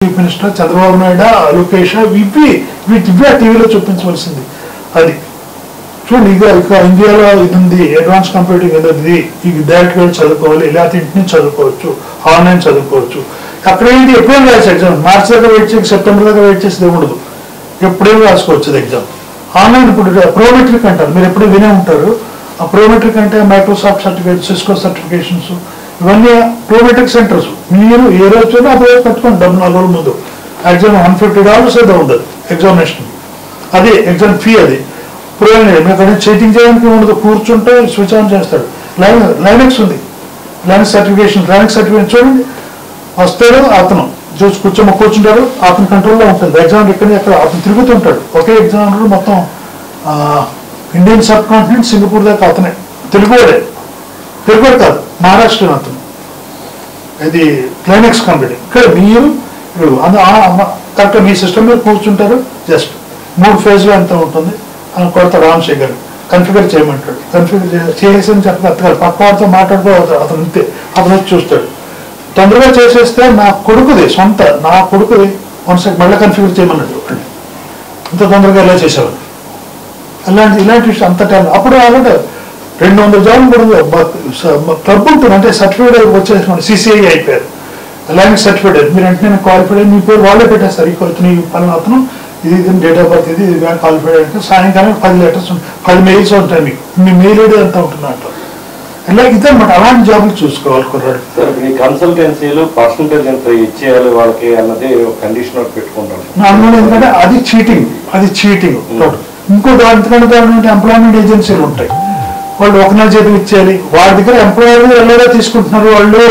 Chief minister Chandrababu Naidu Lokesh ఇవి టీవీలో చూపించవలసింది. అది చూడండి, ఇక ఇండియాలో ఇది ఉంది, అడ్వాన్స్ కంప్యూటింగ్ ఇది, ఇది డైరెక్ట్గా చదువుకోవాలి, లేకపోతే ఇంటి నుంచి చదువుకోవచ్చు, ఆన్లైన్ చదువుకోవచ్చు. అక్కడ ఏంటి ఎప్పుడేం రాసి ఎగ్జామ్ మార్చి దాకా వెయిట్ చేసి సెప్టెంబర్ దాకా వెయిట్ చేసేది ఉండదు, ఎప్పుడేం రాసుకోవచ్చు అది ఎగ్జామ్. ఆన్లైన్ ఇప్పుడు ప్రోమెట్రిక్ అంటారు, మీరు ఎప్పుడు వినే ఉంటారు. ఆ ప్రోమెట్రిక్ అంటే మైక్రోసాఫ్ట్ సర్టిఫికేట్, సిస్కో సర్టిఫికేషన్స్, ఇవన్నీ ప్రోమెట్రిక్ సెంటర్స్. మీరు ఏ రోజు అది కట్టుకోండి, డబ్బు 4 రోజుల ముందు. ఎగ్జామ్ $150 ఏదో ఉండదు ఎగ్జామినేషన్, అదే ఎగ్జామ్ ఫీ. అది అక్కడ చీటింగ్ చేయడానికి ఉండదు, కూర్చుంటే స్విచ్ ఆన్ చేస్తాడు. లైనెక్స్ ఉంది, లైనెక్స్ సర్టిఫికేషన్ చూడండి, వస్తాడు అతను చూసి కూర్చుంటాడు, అతని కంట్రోల్లో ఉంటుంది. ఎగ్జామ్ ఎక్కడి అక్కడ అతను తిరుగుతుంటాడు. ఒకే ఎగ్జామినర్ మొత్తం ఇండియన్ సబ్ కాంటినెంట్ సింగపూర్ దాకా అతనే, తెలుగువాడు కాదు, మహారాష్ట్ర అతను. ఇది లైనెక్స్ కంపెనీ. ఇక్కడ మీరు కరెక్ట్గా మీ సిస్టమ్ మీద కూర్చుంటారు, జస్ట్ 3 ఫేజ్లో ఎంత ఉంటుంది అని కొడతాడు. రామశేఖర్ కన్ఫిగర్ చేయమంటాడు, కన్ఫిగర్ చేసి అని చెప్పగలుగుతాడు. పక్క వాడితో మాట్లాడుకోవచ్చు అతను, అంతే. అతను వచ్చి చూస్తాడు, తొందరగా చేసేస్తే నా కొడుకుది 1 సెకండ్ మళ్ళీ కన్ఫిగర్ చేయమన్నాడు. ఇంత తొందరగా ఎలా చేసేవాడు, ఇలాంటి విషయం అంత టైం. అప్పుడు అలాంటి 200 జాబులు కూడా క్లబ్ ఉంటుంది, అంటే సర్టిఫికేట్ వచ్చేసుకోండి, CCI అయిపోయారు, అలాగే సర్టిఫికేట్. మీరు అంటే నేను క్వాలిఫైడ్ అయ్యి మీ పేరు వాళ్ళే పెట్టేస్తారు, ఈ పలానా అతను, ఇది డేట్ ఆఫ్ బర్త్, ఇది క్వాలిఫైడ్ అయితే సాయంకాలం 10 లెటర్స్ 10 మెయిల్స్ ఉంటాయి మీకు, మీ మెయిల్ ఐడి ఎంత ఉంటుంది అంటారు. ఇలా ఇదన్నమాట, అలాంటి జాబులు చూసుకోవాలి కుర్రాడు. కన్సల్టెన్సీలు పర్సంటేజ్ ఎంత ఇచ్చేయాలి వాళ్ళకి అన్నది కండిషన్ పెట్టుకుంటారు. ఎందుకంటే అది చీటింగ్. ఇంకో దాంట్లో ఎంప్లాయ్మెంట్ ఏజెన్సీలు ఉంటాయి, వాళ్ళు 1 నెల జీతం ఇచ్చేయాలి. వాళ్ళ దగ్గర ఎంప్లాయర్ దగ్గర ఎలా తీసుకుంటున్నారు, వాళ్ళు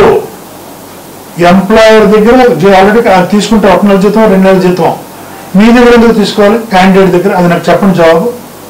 ఎంప్లాయర్ దగ్గర ఆల్రెడీ తీసుకుంటే 1 నెల జీతం 2 నెలల జీతం, మీ దగ్గర ఎందుకు తీసుకోవాలి క్యాండిడేట్ దగ్గర? అది నాకు చెప్పండి జవాబు.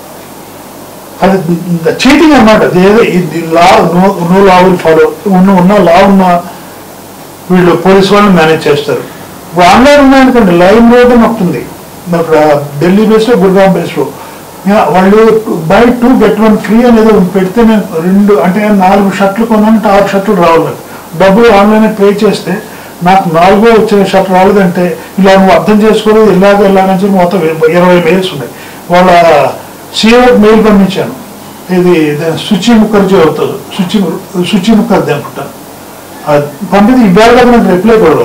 అది చీటింగ్ అన్నమాట. Law no law will follow, ఉన్న లా ఉన్న వీళ్ళు పోలీసు వాళ్ళని మేనేజ్ చేస్తారు. ఇప్పుడు ఆన్లైన్ ఉన్నాయనుకోండి, లైవ్ రోడ్ అని వస్తుంది ఢిల్లీ బేస్లో, గుర్గాం బేస్లో. వాళ్ళు బై 2 get 1 ఫ్రీ అనేది పెడితే నేను 2 అంటే 4 షర్ట్లు కొన్నానంటే 6 షర్ట్లు రావాలి నాకు. డబ్బులు ఆన్లైన్ పే చేస్తే నాకు 4వ వచ్చిన షర్ట్ రాలేదంటే ఇలా నువ్వు అర్థం చేసుకోలేదు, ఇలాగని చెప్పి మొత్తం 20 మెయిల్స్ ఉన్నాయి. వాళ్ళ CEO మెయిల్ పంపించాను, ఇది శుచి ముఖర్జీ అవుతుంది, శుచి ముఖర్జీ అనుకుంటాను. పంపితే ఈ బ్యాగ్ నాకు రిప్లై కూడా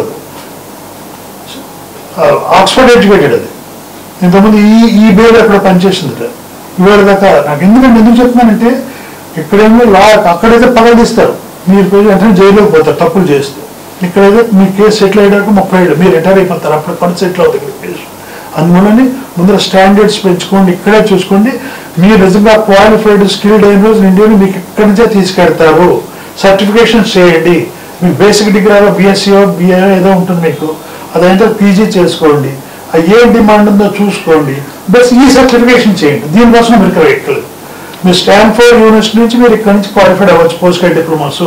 ఆక్స్ఫర్డ్ ఎడ్యుకేటెడ్. అది ఇంతకుముందు ఈ బేర్ అక్కడ పనిచేసింది ఇవాళ దాకా. నాకు ఎందుకు చెప్తున్నానంటే, ఇక్కడేమో లా అక్కడైతే పగలదీస్తారు, మీరు పోయి వెంటనే జైల్లోకి పోతారు తప్పులు చేస్తే. ఇక్కడైతే మీ కేసు సెటిల్ అయ్యాక 30 ఏళ్ళు మీరు రిటైర్ అయిపోతారు, అప్పుడు సెటిల్ అవుతుంది కేసు. అందువల్ల ముందర స్టాండర్డ్స్ పెంచుకోండి, ఇక్కడే చూసుకోండి. మీరు నిజంగా క్వాలిఫైడ్ స్కిల్డ్ అయిన రోజు ఇండియాని మీకు ఇక్కడి నుంచే తీసుకెడతారు. సర్టిఫికేషన్స్ చేయండి, మీకు బేసిక్ డిగ్రీ BSc BA ఏదో ఉంటుంది మీకు, అదైతే PG చేసుకోండి, ఏ డిమాండ్ ఉందో చూసుకోండి, బస్ ఈ సర్టిఫికేషన్ చేయండి. దీనికోసం మీరు ఇక్కడ ఎక్కలేదు. మీరు స్టాన్ఫోర్డ్ యూనివర్సిటీ నుంచి మీరు ఇక్కడ నుంచి క్వాలిఫైడ్ అవ్వచ్చు, పోస్ట్ గ్రాడ్యుయేట్ డిప్లొమాస్.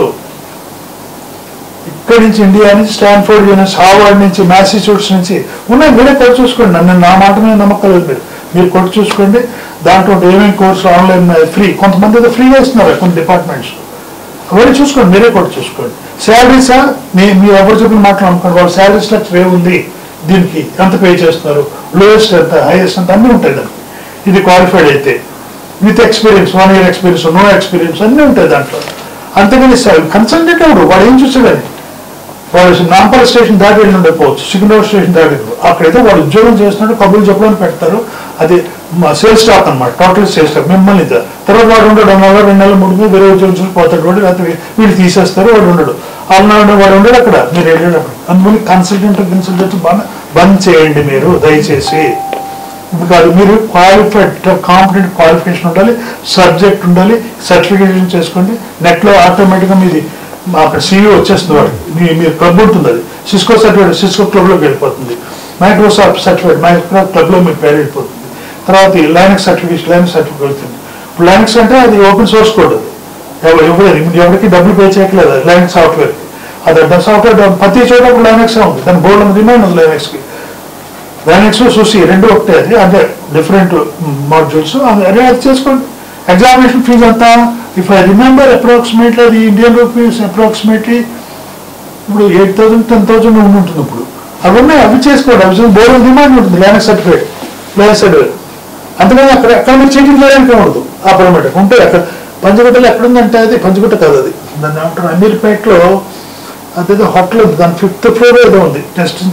ఇక్కడి నుంచి ఇండియా నుంచి స్టాన్ఫోర్డ్ యూనివర్సిటీ, హార్వర్డ్ నుంచి, మ్యాసచ్యూసెట్స్ నుంచి ఉన్నాయి. మీరే కొట్టి చూసుకోండి, నా మాట మీద నమ్మకం లేదు, మీరు కొట్టి చూసుకోండి. దాంట్లో ఏమేమి కోర్సులు ఆన్లైన్ ఫ్రీ, కొంతమంది అయితే ఫ్రీగా ఇస్తున్నారు కొన్ని డిపార్ట్మెంట్స్, అవన్నీ చూసుకోండి, మీరే కొట్టి చూసుకోండి. శాలరీసా మీరు ఎవరు చెప్పిన మాటలు అనుకోండి, వాళ్ళ శాలరీ స్ట్రక్చర్ ఏముంది, దీనికి ఎంత పే చేస్తున్నారు, లోయెస్ట్ ఎంత, హైయెస్ట్ ఎంత, అన్నీ ఉంటాయి దానికి. ఇది క్వాలిఫైడ్ అయితే with experience, 1 year experience, no experience అన్నీ ఉంటాయి దాంట్లో. అంతేగాని కన్సల్టెంట్ ఎవడు వాడు ఏం చూసాడని, వాడు నాంపల్లి స్టేషన్ దాటి వెళ్ళి ఉండకపోవచ్చు, సికింద్రాబాద్ స్టేషన్ దాటి, అక్కడైతే వాడు ఉద్యోగం చేస్తున్నాడు, కబుర్లు చెప్పడానికి పెడతారు. అది సేల్స్ స్టాక్ అనమాట, టోటల్ సేల్స్ స్టాక్. మిమ్మల్ని తర్వాత వాడు ఉండడు, 2 నెలలు 3 నెలలు వేరే ఉద్యోగం చూసి పోతాడు వాడు, లేకపోతే వీళ్ళు తీసేస్తారు, వాడు ఉండడు. వాడు ఉండడు అక్కడ, మీరు వెళ్ళేటప్పుడు. అందువల్ల కన్సల్టెంట్ బంద్ చేయండి మీరు దయచేసి. ఇప్పుడు కాదు, మీరు క్వాలిఫైడ్ కాంపిటెంట్ క్వాలిఫికేషన్ ఉండాలి, సబ్జెక్ట్ ఉండాలి, సర్టిఫికేషన్ చేసుకోండి. నెట్లో ఆటోమేటిక్గా మీది అక్కడ CV వచ్చేస్తుంది, వాడు మీరు క్లబ్ ఉంటుంది, అది సిస్కో సర్టిఫికేట్ సిస్కో క్లబ్లోకి వెళ్ళిపోతుంది, మైక్రోసాఫ్ట్ సర్టిఫికేట్ మైక్రోసాఫ్ట్ క్లబ్లో మీకు పేరు వెళ్ళిపోతుంది. తర్వాత లైనక్స్ సర్టిఫికేట్ వెళ్తుంది. ఇప్పుడు లైనక్స్ అంటే అది ఓపెన్ సోర్స్ కోడ్, ఎవరికి డబ్బులు పే చేయట్లేదు లైనక్స్ సాఫ్ట్వేర్కి. అది సాఫ్ట్వేర్ ప్రతి చోట లైనక్స్ ఉంది, దాని బోర్డు ఉంది, డిమాండ్ ఉంది లైనక్స్కి. లైనక్స్ సుసి 2 ఒకటే, అది అంటే డిఫరెంట్ మాడ్యూల్స్, అది చేసుకోండి. ఎగ్జామినేషన్ ఫీజు అంతా ఇఫ్ ఐ రిమెంబర్ అప్రాక్సిమేట్లీ అది ఇండియన్ రూపీస్ అప్రాక్సిమేట్లీ ఇప్పుడు 8,000 10,000 ఉంటుంది ఇప్పుడు. అవి ఉన్నాయి, అవి చేసుకోండి. అవి బోర్డు డిమాండ్ ఉంటుంది, ల్యాండ్ సర్టిఫికేట్. అందుకని అక్కడ మీరు చీటింగ్ చేయడానికి ఉండదు. ఆపరమేట ఉంటే అక్కడ పంచగుట్టలో ఎక్కడుందంటే అది పంచగుట్ట కాదు, అది దాన్ని ఏమంటారు అమీర్పేటలో అదేదో హోటల్ ఉంది, దాని 5th floor ఏదో ఉంది టెస్టింగ్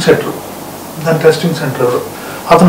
సెంటర్. అతను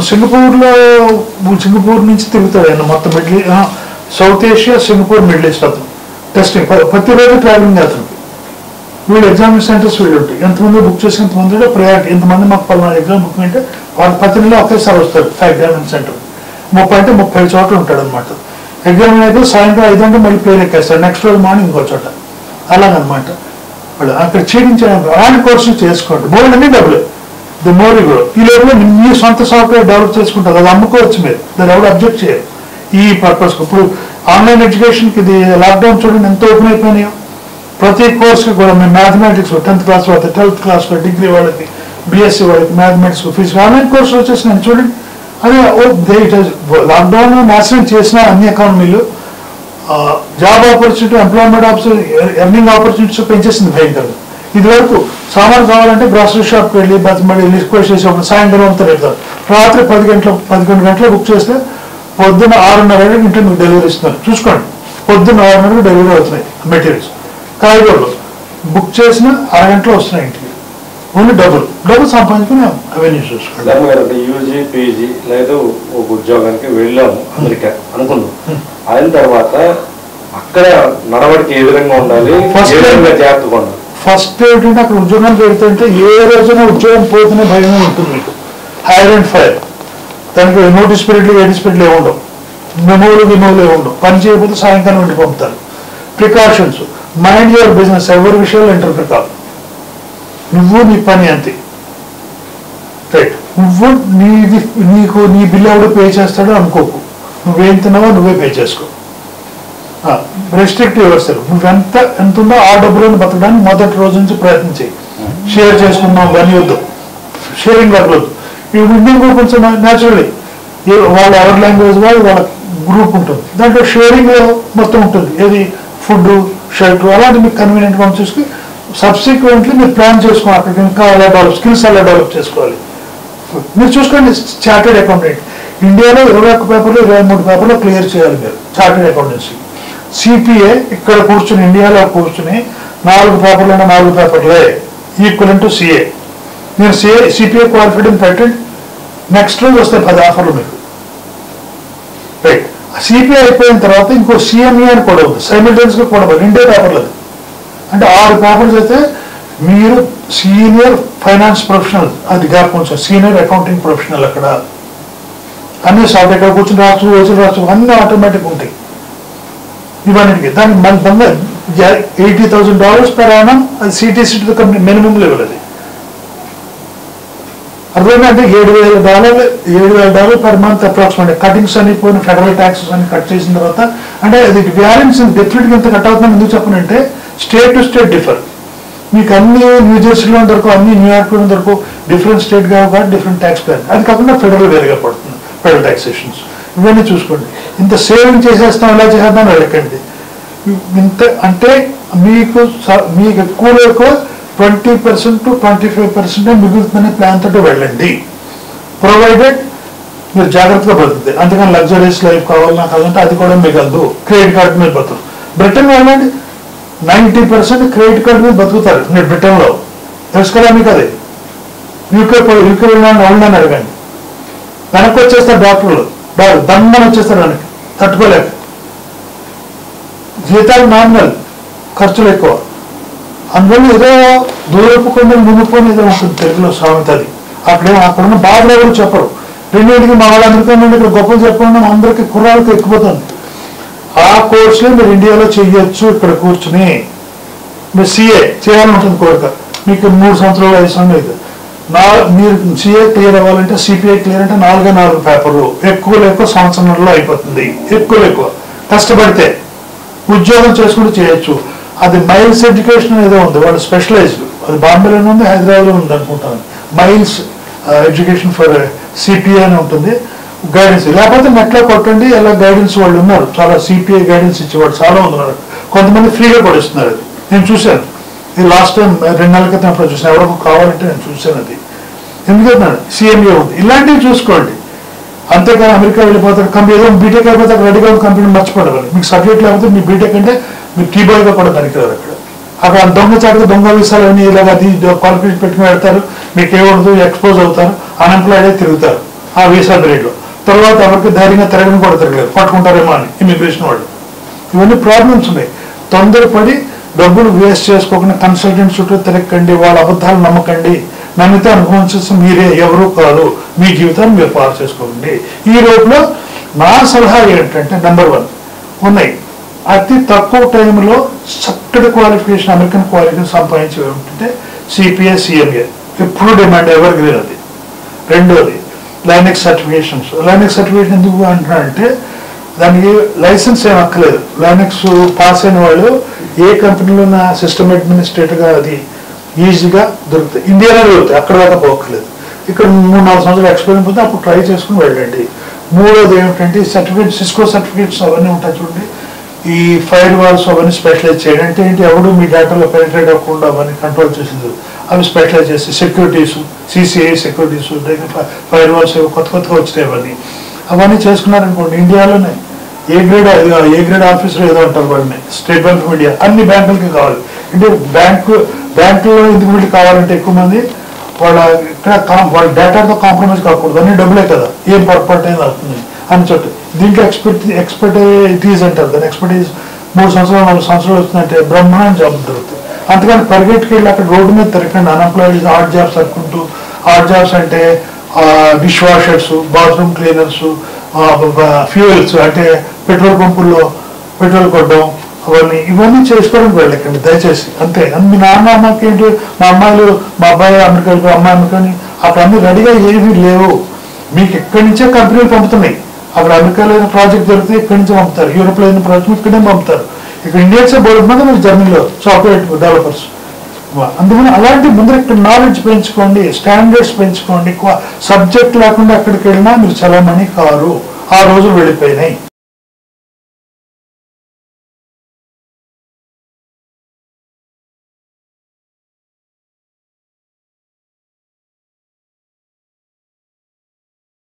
సింగపూర్ నుంచి తిరుగుతాడు ఆయన మొత్తం South Asia, Singapore, Middle East. అతను టెస్టింగ్ ప్రతిరోజు ట్రావెలింగ్ అతనికి. వీళ్ళు ఎగ్జామ్ సెంటర్స్ వీళ్ళు ఉంటాయి, ఎంతమంది బుక్ చేసి ఎంతమంది ప్రయారిటీ, ఎంతమంది మాకు పలానా ఎగ్జామ్ బుక్ అంటే వాళ్ళు ప్రతి నెల ఒకేసారి వస్తారు. ఎగ్జామినేషన్ సెంటర్ 30 అంటే 30 చోట్ల ఉంటాడు అనమాట. ఎగ్జామ్ అయితే సాయంత్రం 5 గంటలు మళ్ళీ ప్లేన్ ఎక్కేస్తాడు, నెక్స్ట్ రోజు మార్నింగ్ ఇంకో చోట. అలాగనమాట వాళ్ళు అక్కడ చీటించడానికి అలాంటి కోర్సులు చేసుకోండి. బోర్డు అన్ని డబ్బులు ది మోరీ కూడా. ఈ లోపల మీ సొంత సాఫ్ట్వేర్ డెవలప్ చేసుకుంటారు, అది అమ్ముకోవచ్చు మీరు, దాన్ని ఎవరు అబ్జెక్ట్ చేయరు ఈ పర్పస్. ఇప్పుడు ఆన్లైన్ ఎడ్యుకేషన్కి ఇది లాక్డౌన్ చూడండి ఎంత ఓపెన్ అయిపోయినాయో. ప్రతి కోర్స్కి కూడా మేము మ్యాథమెటిక్స్ 10th క్లాస్ వాళ్ళకి, 12th క్లాస్లో, డిగ్రీ వాళ్ళకి, బీఎస్సీ వాళ్ళకి మ్యాథమెటిక్స్ ఫీజు ఆన్లైన్ కోర్సులు వచ్చేసినాయి చూడండి. అదే లాక్డౌన్ నాశనం చేసిన అన్ని ఎకానమీలు job opportunity, employment opportunity, earning opportunities పెంచేసింది భయంకరంగా. ఇది వరకు సామాన్ కావాలంటే గ్రాసరీ షాప్కి వెళ్ళి బతిమడి రిక్వెస్ట్ చేసేప్పుడు సాయంత్రం అంతా పెడతారు. రాత్రి 11 గంటలు బుక్ చేస్తే పొద్దున్న 6:30 ఇంట్లో మీకు డెలివరీ ఇస్తున్నారు. చూసుకోండి, పొద్దున్న 6:30 డెలివరీ అవుతున్నాయి మెటీరియల్స్. కాయగూరలు బుక్ చేసిన అరగంటలో వస్తున్నాయి ఇంటికి. ఓన్లీ డబ్బులు సంపాదించుకుని అవన్నీ చూసుకోండి. యూజీ పీజీ లేదా ఒక ఉద్యోగానికి వెళ్ళాము అమెరికా అనుకున్నాం. అయిన తర్వాత అక్కడ నడవడికి ఏ విధంగా ఉండాలి, జాగ్రత్తగా ఉండాలి. ఫస్ట్ ఏంటంటే అక్కడ ఉద్యోగానికి వెళ్తుంటే ఏ రోజున ఉద్యోగం పోతేనే భయమే ఉంటుంది మీకు. హైర్ అండ్ ఫైర్, దానికి నోటీస్ పీరియడ్లు, ఏటీస్ పీరియడ్లు ఏమి ఉండవు, మెమోలు ఏమి ఉండవు. పని చేయకపోతే సాయంకాలం ఇంటికి పంపుతారు. ప్రికాషన్స్, మైండ్ యువర్ బిజినెస్, ఎవరి విషయాలు ఇంటర్ఫియర్ కాదు. నువ్వు నీ పని అంతే, రైట్. నువ్వు నీకు నీ బిల్ ఎవడు పే చేస్తాడో అనుకోకు. నువ్వేం తిన్నావో నువ్వే పే చేసుకో. Restrict yourself. నువ్వెంత ఉందో ఆ డబ్బులను బతకడానికి మొదటి రోజు నుంచి ప్రయత్నం చేయి. షేర్ చేసుకున్నాం పని వద్దు, షేరింగ్ వద్దు. ఈ ఇండియన్ గ్రూప్ కొంచెం న్యాచురల్లీ వాళ్ళ ఎవరి లాంగ్వేజ్ వాళ్ళ గ్రూప్ ఉంటుంది, దాంట్లో షేరింగ్ మొత్తం ఉంటుంది. ఏది ఫుడ్, షెల్టర్, అలాంటి మీకు కన్వీనియంట్గా చూసుకుని సబ్సిక్వెంట్లీ మీరు ప్లాన్ చేసుకోవాలి. అక్కడికి ఇంకా ఎలా స్కిల్స్ ఎలా డెవలప్ చేసుకోవాలి మీరు చూసుకోండి. చార్టెడ్ అకౌంటెంట్ ఇండియాలో 21 పేపర్లు 23 పేపర్లు క్లియర్ చేయాలి మీరు చార్టెడ్ అకౌంటెన్సీ. సిపిఏ ఇక్కడ కూర్చుని ఇండియాలో కూర్చుని 4 పేపర్లైనా 4 పేపర్లే ఈక్వల్ టు సిఏ. మీరు సిపిఏ క్వాలిఫైడ్ అని పెట్టండి, నెక్స్ట్ రోజు వస్తాయి 10 ఆఫర్లు మీకు, రైట్. సిపిఐ అయిపోయిన తర్వాత ఇంకో సిఎంఈ అని కూడా ఉంది, సైమిల్టేనియస్గా కూడా 2 పేపర్లు. అది అంటే 6 పేపర్స్ అయితే మీరు సీనియర్ ఫైనాన్స్ ప్రొఫెషనల్, అది గ్యాప్ కొంచెం సీనియర్ అకౌంటింగ్ ప్రొఫెషనల్. అక్కడ అన్ని సాఫ్ట్, ఇక్కడ కూర్చొని రాసు అన్నీ ఆటోమేటిక్ ఉంటాయి ఇవన్నీ. దానికి మన బంగా $80,000 per annum, అది సిటీసీ కంపెనీ మినిమం లెవెల్. అది అర్థమైందంటే $7,000 పర్ మంత్ అప్రాక్సిమేట్. కటింగ్స్ అని పోయిన ఫెడరల్ ట్యాక్సెస్ అని కట్ చేసిన తర్వాత అంటే అది వ్యాలెన్స్ డెఫినెట్గా ఎంత కట్ అవుతుందని ఎందుకు చెప్పనంటే స్టేట్ టు స్టేట్ డిఫర్. మీకు అన్ని న్యూజెర్సీలో దొరకవు, అన్ని న్యూయార్క్లో దొరకవు, డిఫరెంట్ స్టేట్ కాబట్టి డిఫరెంట్ ట్యాక్స్ ప్లాన్. అది కాకుండా ఫెడరల్ వేరుగా పడుతుంది, ఫెడరల్ ట్యాక్సేషన్స్. ఇవన్నీ చూసుకోండి. ఇంత సేవింగ్ చేసేస్తాం ఎలా చేసేద్దాం వెళ్ళకండి. ఇంత అంటే మీకు ఎక్కువ 20% to 25% మిగులుతుందనే ప్లాన్ తోటి వెళ్ళండి, ప్రొవైడెడ్ మీరు జాగ్రత్తగా బతుకుతాయి. అందుకని లగ్జరీస్ లైఫ్ కావాలన్నా కాదంటే అది కూడా మిగలదు. క్రెడిట్ కార్డు మీద బతుకు. బ్రిటన్ వెళ్ళండి, 90% క్రెడిట్ కార్డు మీద బతుకుతారు మీరు బ్రిటన్లో. తెలుసు కదా మీకు అది. యూకే వెళ్ళండి, వాళ్ళని అడగండి, వెనక్కి వచ్చేస్తారు డాక్టర్లు, దండం వచ్చేస్తారు వెనక్కి తట్టుకోలేక. జీతాలు నామినల్, ఖర్చులు ఎక్కువ. అందువల్ల ఏదో దూరపు కొండ మునుకొని ఏదో ఉంటుంది తెలుగులో సామెత. అది అక్కడున్న బాధలు ఎవరు చెప్పరు. రెండింటికి మా వాళ్ళందరికీ ఇక్కడ గొప్పలు చెప్పడం అందరికీ కుర్రాళ్ళకి ఎక్కిపోతుంది. ఆ కోర్సులో మీరు ఇండియాలో చెయ్యొచ్చు. ఇక్కడ కూర్చుని మీరు సిఏ చేయాలని ఉంటుంది కోరిక, మీకు 3 సంవత్సరాలు 5 సంవత్సరాలు అయితే మీరు సిఏ క్లియర్ అవ్వాలంటే సిపిఐ క్లియర్ అంటే 4 పేపర్లు ఎక్కువ సంవత్సరంలో అయిపోతుంది. ఎక్కువ కష్టపడితే ఉద్యోగం చేసుకుంటూ చేయొచ్చు. అది మైల్స్ ఎడ్యుకేషన్ ఏదో ఉంది, వాళ్ళు స్పెషలైజ్డ్. అది బాంబేలోనే ఉంది, హైదరాబాద్లో ఉంది అనుకుంటాను. మైల్స్ ఎడ్యుకేషన్ ఫర్ సిపిఐ అని ఉంటుంది. గైడెన్స్ లేకపోతే నెట్లో కొట్టండి, ఎలా గైడెన్స్ వాళ్ళు ఉన్నారు, చాలా సిపిఐ గైడెన్స్ ఇచ్చేవాళ్ళు చాలా ఉన్నారు. కొంతమంది ఫ్రీగా కూడా ఇస్తున్నారు. అది నేను చూశాను. ఇది లాస్ట్ టైం 2 నెలల క్రితం అప్పుడు చూసాను. ఎవరికి కావాలంటే నేను చూశాను. అది ఎందుకంటున్నాడు సిఎంఏ ఉంది, ఇలాంటివి చూసుకోండి. అంతేకాని అమెరికా వెళ్ళిపోతారు కంపెనీ ఏదో బీటెక్ అయిపోతే అక్కడ రెడీగా ఉన్న కంపెనీ మర్చిపోవాలి. మీకు సబ్జెక్ట్ లేకపోతే మీ బీటెక్ అంటే మీరు కీబోర్డ్గా కూడా పనికిరారు. అక్కడ దొంగచాటుగా దొంగ వీసాలు అని ఇలాగ అది క్వాలిఫికేషన్ పెట్టుకుని పెడతారు, మీకు ఏమవుతుంది ఎక్స్పోజ్ అవుతారు, అన్ఎంప్లాయిడ్ అయి తిరుగుతారు ఆ వీసా పీరియడ్లో. తర్వాత ఎవరికి ధైర్యంగా తిరగని కూడా తిరగలేదు, పట్టుకుంటారేమో అని ఇమిగ్రేషన్ వాళ్ళు. ఇవన్నీ ప్రాబ్లమ్స్ ఉన్నాయి. తొందరపడి డబ్బులు వేస్ట్ చేసుకోకుండా కన్సల్టెంట్ చుట్టూ తిరగకండి, వాళ్ళ అబద్ధాలు నమ్మకండి. నమ్మితే అనుభవించాల్సి మీరే, ఎవరు కాదు. మీ జీవితాన్ని మీరు పాలు చేసుకోండి. ఈ రోజులో నా సలహా ఏంటంటే నెంబర్ 1 ఉన్నాయి, అతి తక్కువ టైంలో చక్కటి క్వాలిఫికేషన్ అమెరికన్ క్వాలిఫికేషన్ సంపాదించి ఏమిటంటే సిపిఏ సిఎంఏ ఎప్పుడు డిమాండ్ ఎవర్ గ్రీన్ అది. రెండోది లైనెక్స్ సర్టిఫికేషన్స్. లైనెక్స్ సర్టిఫికేషన్ ఎందుకు అంటున్నారంటే దానికి లైసెన్స్ ఏం అక్కలేదు. లైనెక్స్ పాస్ అయిన వాళ్ళు ఏ కంపెనీలో నా సిస్టమ్ అడ్మినిస్ట్రేటర్గా అది ఈజీగా దొరుకుతాయి. ఇండియాలో దొరుకుతాయి, అక్కడ దాకా పోక్కలేదు. ఇక్కడ 3-4 సంవత్సరాలు ఎక్స్పీరియన్స్ పోతే అప్పుడు ట్రై చేసుకుని వెళ్ళండి. మూడోది ఏమిటంటే సర్టిఫికేట్ సిస్కో సర్టిఫికేట్స్ అవన్నీ ఉంటాయి చూడండి. ఈ ఫైర్ వాల్స్ అవన్నీ స్పెషలైజ్ చేయడం అంటే ఏంటి, ఎవడు మీ డేటాలో పెనిట్రేట్ అవ్వకుండా అవన్నీ కంట్రోల్ చేసింది. అవి స్పెషలైజ్ చేసి securities, CCI securities, firewalls కొత్తగా వచ్చినాయి. అవన్నీ చేసుకున్నారనుకోండి ఇండియాలోనే ఏ గ్రేడ్ ఆఫీసర్ ఏదో ఉంటారు వాళ్ళని. స్టేట్ బ్యాంక్ ఆఫ్ ఇండియా అన్ని బ్యాంకులకి కావాలి అంటే బ్యాంకులో ఎందుకు వీళ్ళు కావాలంటే ఎక్కువ మంది వాళ్ళ వాళ్ళ డేటాతో కాంప్రమైజ్ కాకూడదు, అన్ని డబ్బులే కదా, ఏం పొరపాటు అయినా అవుతుంది అని చెప్పి. దీంట్లో ఎక్స్పర్టీజ్ అంటారు. దాని ఎక్స్పర్టీజ్ 3 సంవత్సరాలు 4 సంవత్సరాలు వస్తుందంటే బ్రహ్మాండ జాబ్ దొరుకుతుంది. అంతకని పరిగెట్టుకు వెళ్ళి అక్కడ రోడ్డు మీద తిరగండి. అన్ఎంప్లాయిడ్ ఆర్ట్ జాబ్స్ అనుకుంటూ, ఆర్ట్ జాబ్స్ అంటే dishwashers, bathroom cleaners, fuels అంటే పెట్రోల్ పంపుల్లో పెట్రోల్ కొట్టడం, ఇవన్నీ చేసుకోవడానికి వెళ్ళకండి దయచేసి. అంతే. మీ నాన్న అమ్మకి ఏంటి, మా అమ్మాయిలు మా అబ్బాయి అమెరికా వెళ్ళిపోయి అమ్మాయి అమెరికాని అక్కడ అన్ని రెడీగా ఏమీ లేవు. మీకు ఎక్కడి నుంచే కంపెనీలు పంపుతున్నాయి. అక్కడ అమెరికాలో ఏదైనా ప్రాజెక్ట్ దొరికితే ఇక్కడి నుంచి పంపుతారు, యూరోప్లో ఏదైనా ప్రాజెక్ట్ ఇక్కడే పంపుతారు. ఇక్కడ ఇండియన్సే బోర్డు మీరు జర్మనీలో సాఫ్ట్వేర్ డెవలపర్స్. అందుకని అలాంటి ముందర ఇక్కడ నాలెడ్జ్ పెంచుకోండి, స్టాండర్డ్స్ పెంచుకోండి. సబ్జెక్ట్ లేకుండా ఎక్కడికి వెళ్ళినా మీరు చలామణి కారు. ఆ రోజులు వెళ్ళిపోయినాయి.